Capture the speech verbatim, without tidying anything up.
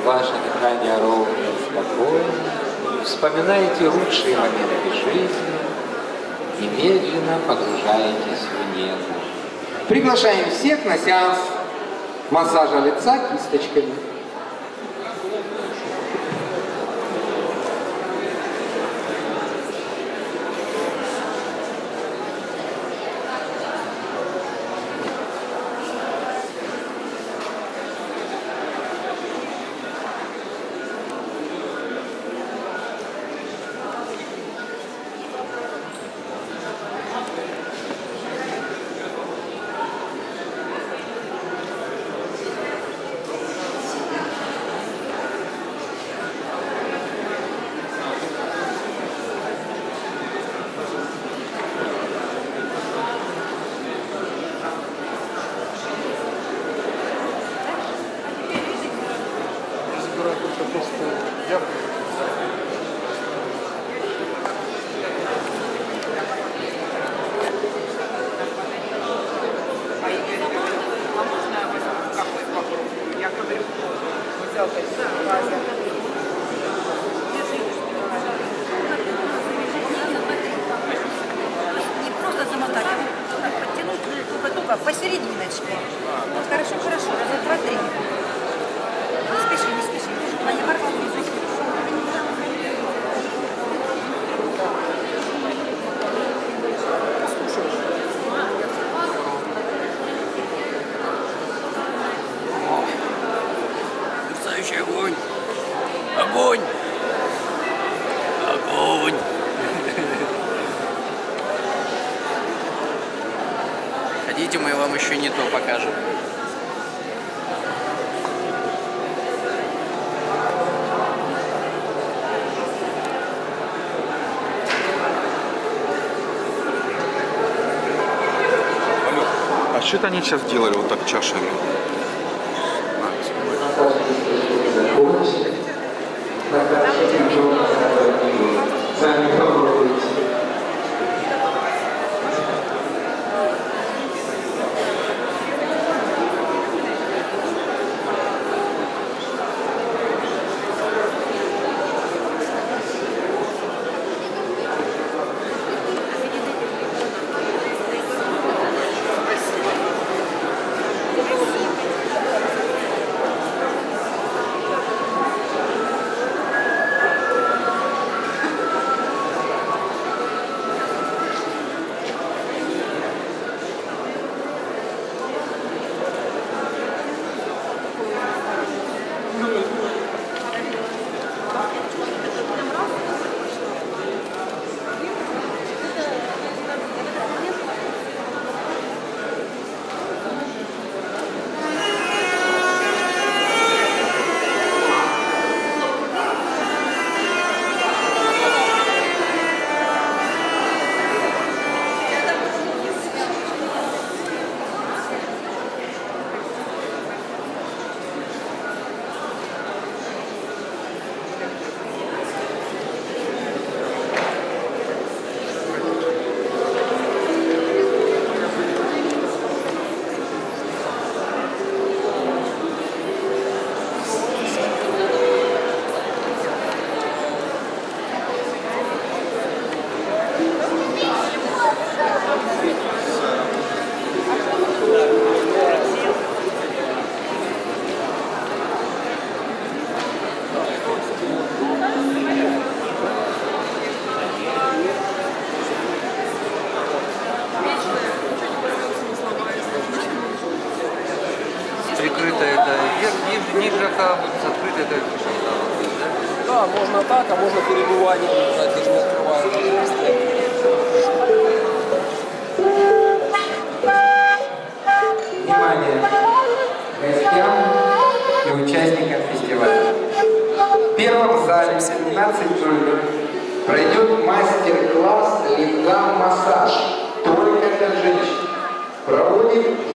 ваше дыхание ровно и спокойно. Вспоминаете лучшие моменты жизни и медленно погружаетесь в небо. Приглашаем всех на сеанс массажа лица кисточками. Не просто замотать, а подтянуть только-только посерединочке. Вот хорошо, хорошо, раза два-три. Не спеши, не спеши, чтобы не порвал язык. Мерцающий огонь! Огонь! Огонь! Хотите, мы вам еще не то покажем. А что это они сейчас делали вот так чашами? Прикрытая это ниже жака, открытая это Да, можно так, а можно перебывание, даже не открывая. Внимание гостям и участникам фестиваля. В первом зале в семнадцать ноль ноль пройдет мастер-класс лингам-массаж только для женщин. Проводит